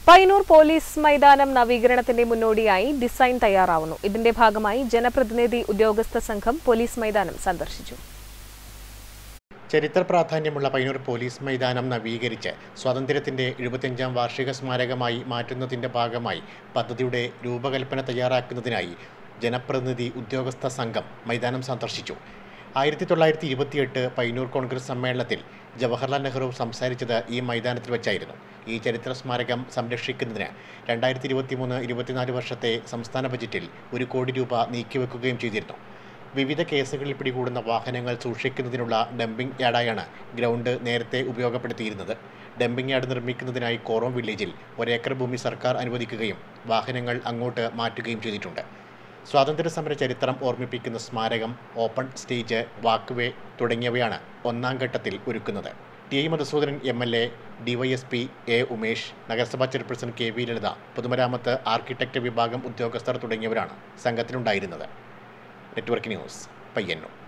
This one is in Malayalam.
പയ്യന്നൂർ പോലീസ് മൈതാനം നവീകരണത്തിന്റെ മുന്നോടിയായി ഡിസൈൻ തയ്യാറാവുന്നു. ഇതിന്റെ ഭാഗമായി ജനപ്രതിനിധി ഉദ്യോഗസ്ഥ സംഘം പോലീസ് മൈതാനം സന്ദർശിച്ചു. ചരിത്ര പ്രാധാന്യമുള്ള പയ്യന്നൂർ പോലീസ് മൈതാനം നവീകരിച്ച് സ്വാതന്ത്ര്യത്തിന്റെ 75ാം വാർഷിക സ്മാരകമായി മാറ്റുന്നതിന്റെ ഭാഗമായി പദ്ധതിയുടെ രൂപകൽപ്പന തയ്യാറാക്കുന്നതിനായി ജനപ്രതിനിധി ഉദ്യോഗസ്ഥ സംഘം മൈതാനം സന്ദർശിച്ചു. 1928 പയ്യന്നൂർ കോൺഗ്രസ് സമ്മേളനത്തിൽ ജവഹർലാൽ നെഹ്റു സംസാരിച്ചത് ഈ മൈതാനത്തിൽ വെച്ചായിരുന്നു. ഈ ചരിത്ര സ്മാരകം സംരക്ഷിക്കുന്നതിന് 2023-24 വർഷത്തെ സംസ്ഥാന ബജറ്റിൽ 1 കോടി രൂപ നീക്കിവെക്കുകയും ചെയ്തിരുന്നു. വിവിധ കേസുകളിൽ പിടികൂടുന്ന വാഹനങ്ങൾ സൂക്ഷിക്കുന്നതിനുള്ള ഡംപിംഗ് യാർഡായാണ് ഗ്രൗണ്ട് നേരത്തെ ഉപയോഗപ്പെടുത്തിയിരുന്നത്. ഡംപിംഗ് യാർഡ് നിർമ്മിക്കുന്നതിനായി കോറോം വില്ലേജിൽ 1 ഏക്കർ ഭൂമി സർക്കാർ അനുവദിക്കുകയും വാഹനങ്ങൾ അങ്ങോട്ട് മാറ്റുകയും ചെയ്തിട്ടുണ്ട്. സ്വാതന്ത്ര്യ സമര ചരിത്രം ഓർമ്മിപ്പിക്കുന്ന സ്മാരകം, ഓപ്പൺ സ്റ്റേജ്, വാക്ക്വേ തുടങ്ങിയവയാണ് 1ാം ഘട്ടത്തിൽ ഒരുക്കുന്നത്. T Madhusoodanan MLA, DYSP A Umesh, നഗരസഭാ ചെയർപേഴ്സൺ KV ലളിത, പൊതുമരാമത്ത് ആർക്കിടെക്ട് വിഭാഗം ഉദ്യോഗസ്ഥർ തുടങ്ങിയവരാണ് സംഘത്തിലുണ്ടായിരുന്നത്. Network news, Payyanur.